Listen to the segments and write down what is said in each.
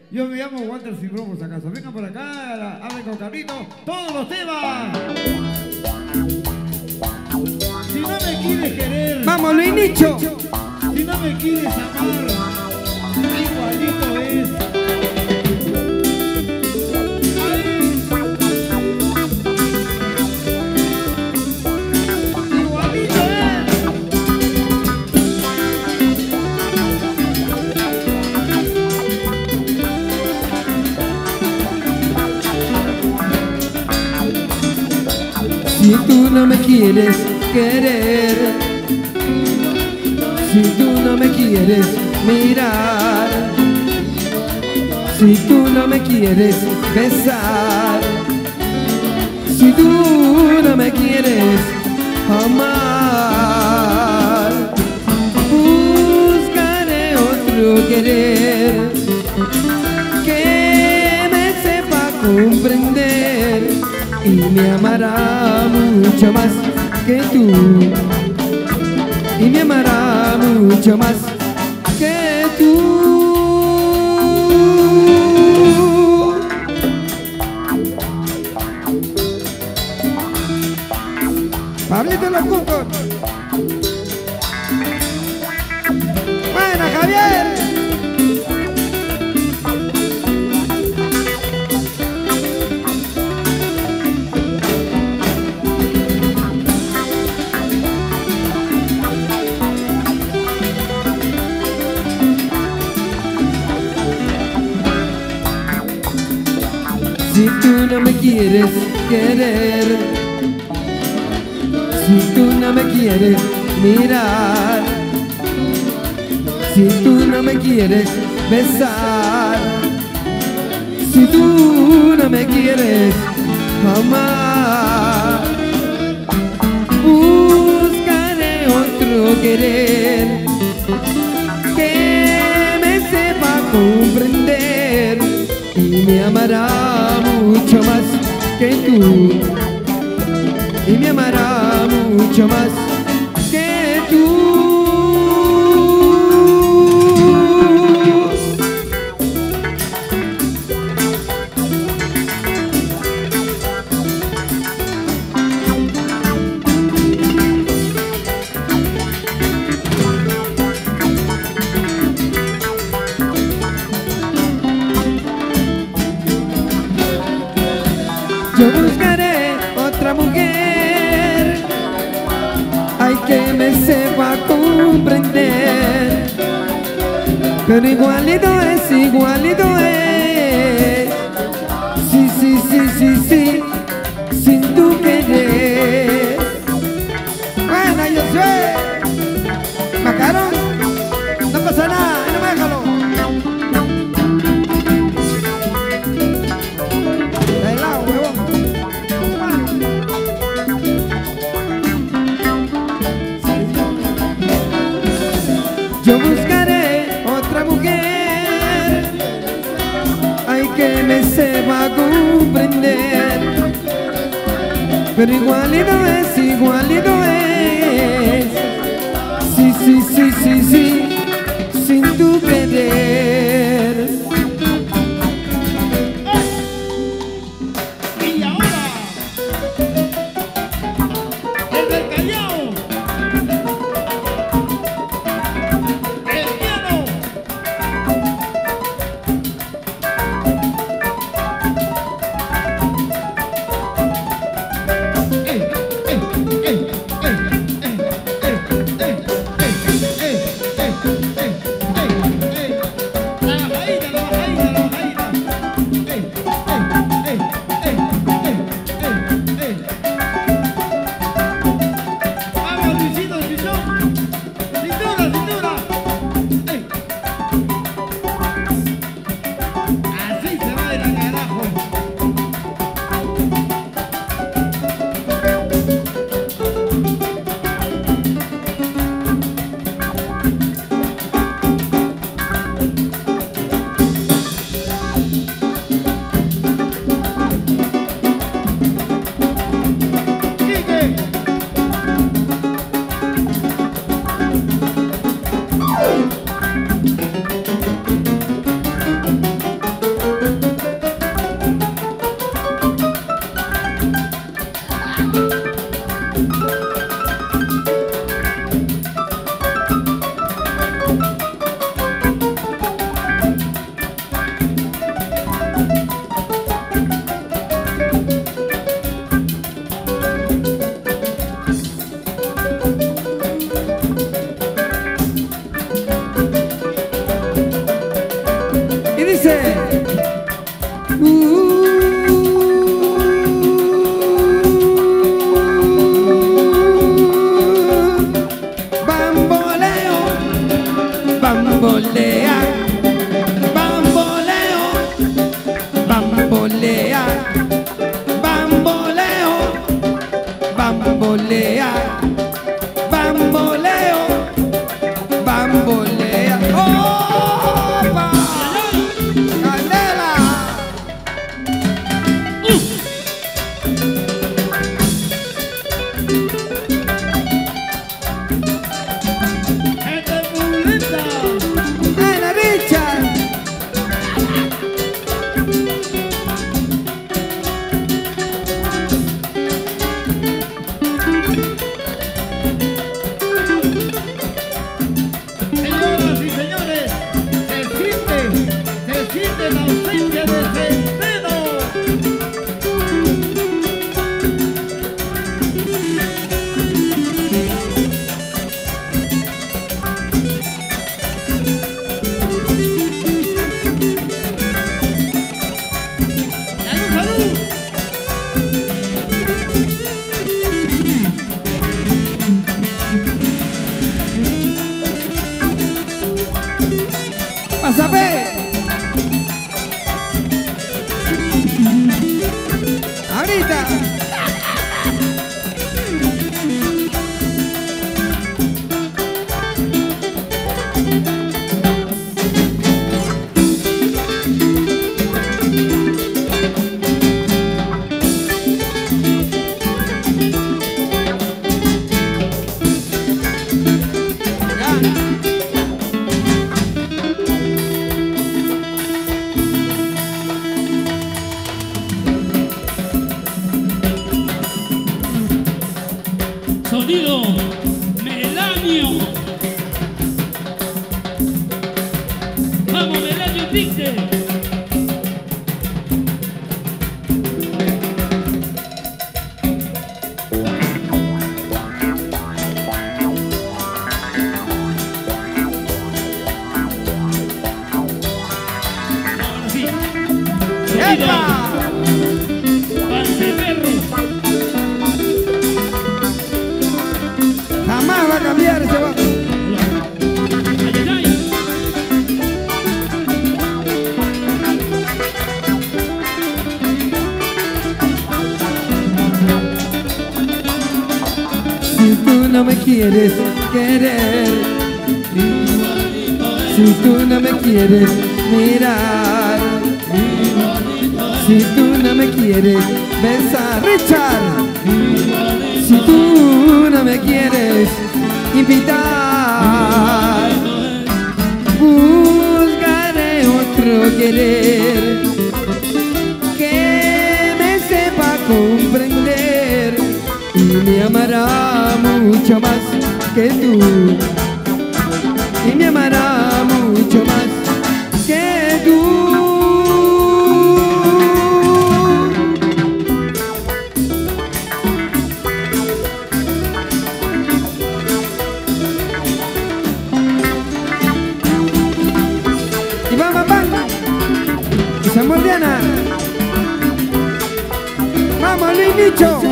Yo me llamo Walter Cibrón, por si acaso. Vengan por acá, hablen con Carlito. Todos los temas. Si no me quieres querer. ¡Vamos, Luis Nicho! Si no me quieres amar, igualito es. Si tú no me quieres querer, si tú no me quieres mirar, si tú no me quieres besar, si tú no me quieres amar, buscaré otro querer que me sepa comprender y me amará mucho más que tú, y me amará mucho más que tú. Pablito los Cucos. Buena, Javier. Si tú no me quieres querer, si tú no me quieres mirar, si tú no me quieres besar, si tú no me quieres amar, buscaré otro querer que me sepa comprender y me amará mucho más que tú, y me amará mucho más que tú. Yo buscaré otra mujer, ay, que me sepa comprender, pero igualito es, igualito es, sí, sí, sí, sí, sí, sin tu querer. Bueno, yo sé, Macarón, no pasa nada, no me déjalo. Yo buscaré otra mujer, ay, que me sepa comprender, pero igualito es, igualito es, sí, sí, sí, sí, sí, sin tu querer. Y ahora, desde el Callao, dice. Bamboleo, bambolea, bamboleo, bambolea, bamboleo, bambolea, bamboleo, bambolea. ¡Opa! ¡Candela! ¡Ana Richard! Señoras y señores, se siente la ausencia de Centeno. ¡Salud, salud! ¡Pásame! ¡Ahorita! Sonido Melanio. Vamos, Melanio, dicte. Ahora sí. Sonido ¡Epa! Panceperro. Jamás va a cambiar ese va. Ay, ay, ay. Si tú no me quieres querer, si tú no me quieres mirar, si tú no me quieres besar, Richard, si tú no me quieres invitar, buscaré otro querer que me sepa comprender y me amará mucho más que tú, y me amará mucho más que tú. Y vamos, y Samuel Diana. Vamos, Luis Nicho.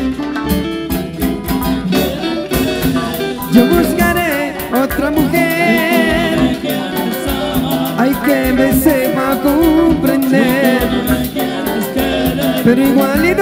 Yo buscaré otra mujer, hay que me sepa comprender, pero igual